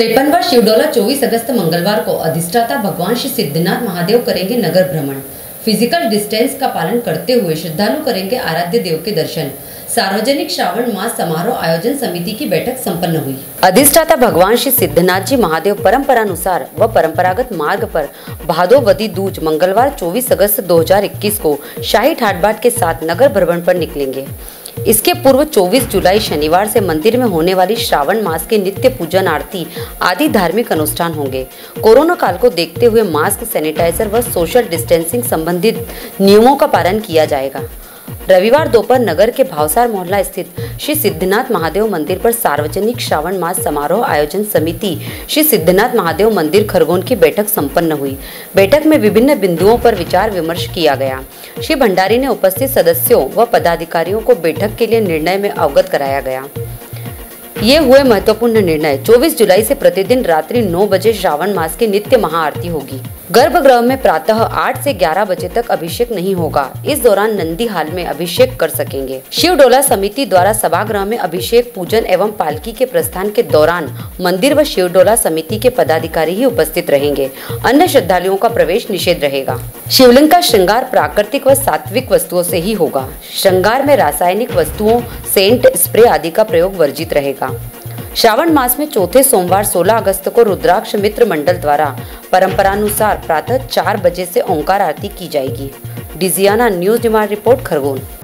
53वां शिवडोला 24 अगस्त मंगलवार को अधिष्ठाता भगवान श्री सिद्धनाथ महादेव करेंगे नगर भ्रमण। फिजिकल डिस्टेंस का पालन करते हुए श्रद्धालु करेंगे आराध्य देव के दर्शन। सार्वजनिक श्रावण मास समारोह आयोजन समिति की बैठक संपन्न हुई। अधिष्ठाता भगवान श्री सिद्धनाथ जी महादेव परंपरानुसार व परंपरागत मार्ग पर भादोवदी दूज मंगलवार 24 अगस्त 2021 को शाही ठाट बाट के साथ नगर भ्रमण पर निकलेंगे। इसके पूर्व 24 जुलाई शनिवार से मंदिर में होने वाली श्रावण मास की नित्य पूजन आरती आदि धार्मिक अनुष्ठान होंगे। कोरोना काल को देखते हुए मास्क, सैनिटाइजर व सोशल डिस्टेंसिंग संबंधित नियमों का पालन किया जाएगा। रविवार दोपहर नगर के भावसार मोहल्ला स्थित श्री सिद्धनाथ महादेव मंदिर पर सार्वजनिक श्रावण मास समारोह आयोजन समिति श्री सिद्धनाथ महादेव मंदिर खरगोन की बैठक संपन्न हुई। बैठक में विभिन्न बिंदुओं पर विचार विमर्श किया गया। श्री भंडारी ने उपस्थित सदस्यों व पदाधिकारियों को बैठक के लिए निर्णय में अवगत कराया गया। ये हुए महत्वपूर्ण निर्णय। 24 जुलाई से प्रतिदिन रात्रि 9 बजे श्रावण मास की नित्य महाआरती होगी। गर्भगृह में प्रातः 8 से 11 बजे तक अभिषेक नहीं होगा। इस दौरान नंदी हाल में अभिषेक कर सकेंगे। शिवडोला समिति द्वारा सभागृह में अभिषेक, पूजन एवं पालकी के प्रस्थान के दौरान मंदिर व शिवडोला समिति के पदाधिकारी ही उपस्थित रहेंगे। अन्य श्रद्धालुओं का प्रवेश निषेध रहेगा। शिवलिंग का श्रृंगार प्राकृतिक व सात्विक वस्तुओं से ही होगा। श्रृंगार में रासायनिक वस्तुओं, सेंट, स्प्रे आदि का प्रयोग वर्जित रहेगा। श्रावण मास में चौथे सोमवार 16 अगस्त को रुद्राक्ष मित्र मंडल द्वारा परंपरानुसार प्रातः 4 बजे से ओंकार आरती की जाएगी। Digiana news demand report Khargone.